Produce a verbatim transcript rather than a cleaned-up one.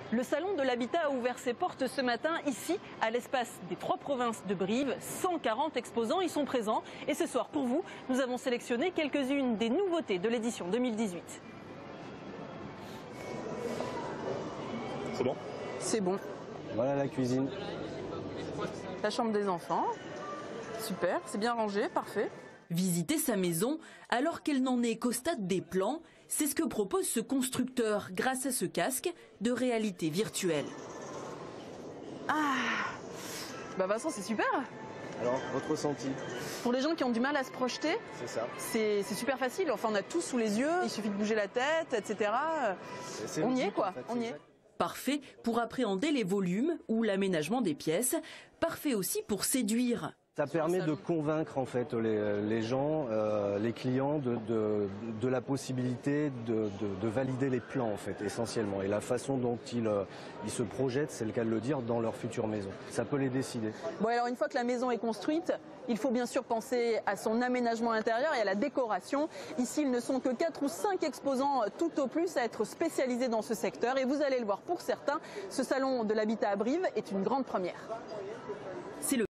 Le Salon de l'Habitat a ouvert ses portes ce matin ici, à l'espace des trois provinces de Brive. cent quarante exposants y sont présents. Et ce soir, pour vous, nous avons sélectionné quelques-unes des nouveautés de l'édition deux mille dix-huit. C'est bon? C'est bon. Voilà la cuisine. La chambre des enfants. Super, c'est bien rangé, parfait. Visiter sa maison alors qu'elle n'en est qu'au stade des plans, c'est ce que propose ce constructeur grâce à ce casque de réalité virtuelle. Ah, bah Vincent, c'est super. Alors, votre ressenti? Pour les gens qui ont du mal à se projeter, C'est ça. c'est super facile. Enfin, on a tout sous les yeux, il suffit de bouger la tête, et cetera. On y est, quoi, on y est. Parfait pour appréhender les volumes ou l'aménagement des pièces. Parfait aussi pour séduire. Ça permet de convaincre en fait les, les gens, euh, les clients de, de, de la possibilité de, de, de valider les plans en fait essentiellement et la façon dont ils, euh, ils se projettent, c'est le cas de le dire, dans leur future maison. Ça peut les décider. Bon alors une fois que la maison est construite, il faut bien sûr penser à son aménagement intérieur et à la décoration. Ici ils ne sont que quatre ou cinq exposants tout au plus à être spécialisés dans ce secteur et vous allez le voir pour certains, ce salon de l'habitat à Brive est une grande première. C'est le